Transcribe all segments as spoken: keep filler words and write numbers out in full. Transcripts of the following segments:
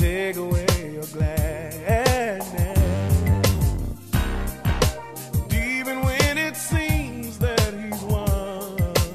take away your gladness. Even when it seems that he's won,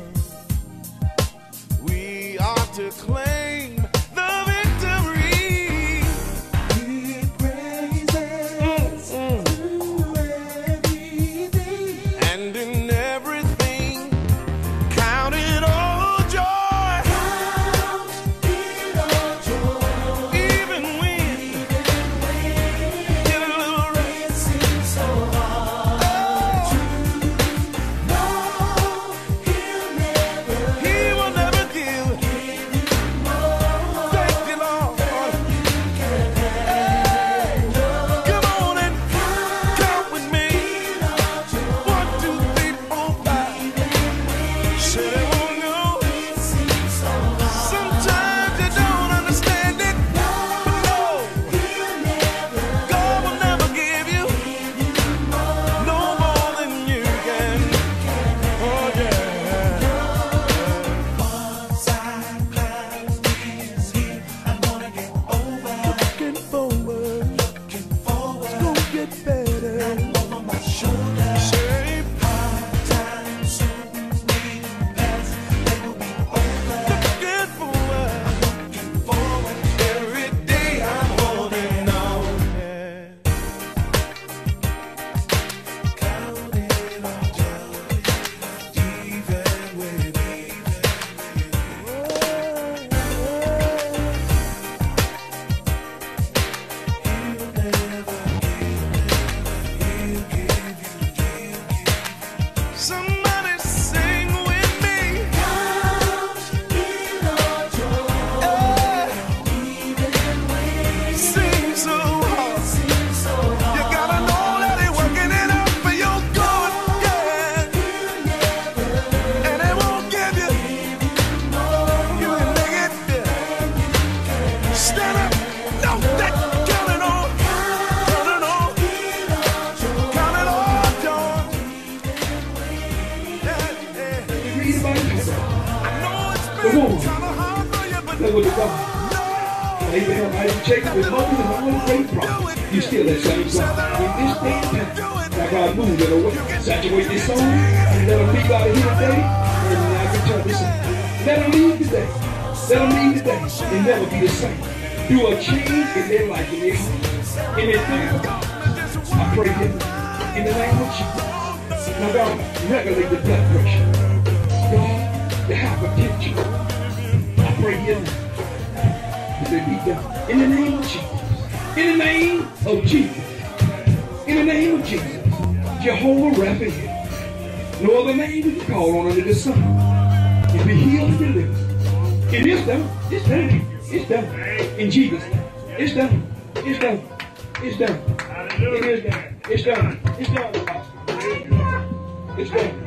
we ought to claim the victory. Give praises mm-hmm. to everything, and in everything count it all joy. Count it all joy. Even when, even when get a little rough, it seems so hard oh. to know he'll never, he will never give, give you more. Thank you, Lord. Than you can handle. Come on and count, count with me. One, two, three, four, five. Say they won't know. Sometimes you don't understand it, but no, God will never give you no more than you can. Oh yeah. Once I climb this hill, I'm gonna get over. Looking forward, looking forward, it's gonna get better. And over my shoulder, say hard times soon will pass. They will be over. Looking forward, looking forward. Every day I'm holding on. Yeah. Count it all joy, even with even he'll never give, he'll give you, give you. Somebody sing with me. Count it all joy, even when it seems so hard. Seems so hard. You gotta know that he's working it out for your good, yeah. And it won't give you, you can make it, yeah. Stand up, no, that count it all, count it all, count it all joy. Yeah, yeah. Read about it. I know it's Come been on. kind of hard for you, but Look what the God. no. Abraham, Isaac, Jacob, and Moses, and all the great prophets. You still that same song. In this day and time, now God move in a way. Saturate this song and let them leave out of here today. And I can tell this song. Let them leave today. Let them leave today and never be the same. Do a change in their life, in their heart, in their things. I pray in, in the name of Jesus. Now God, regulate the blood pressure. God, the hypertension. I pray in that they be done. In the name of Jesus. In the name of Jesus. In the name of Jesus. Jehovah Raphael. No other name we can call on under the sun. And be healed and delivered. It is done. It's done. It's done. In Jesus' name. It's done. It's done. It's done. It is done. It's done. It's done. It's done.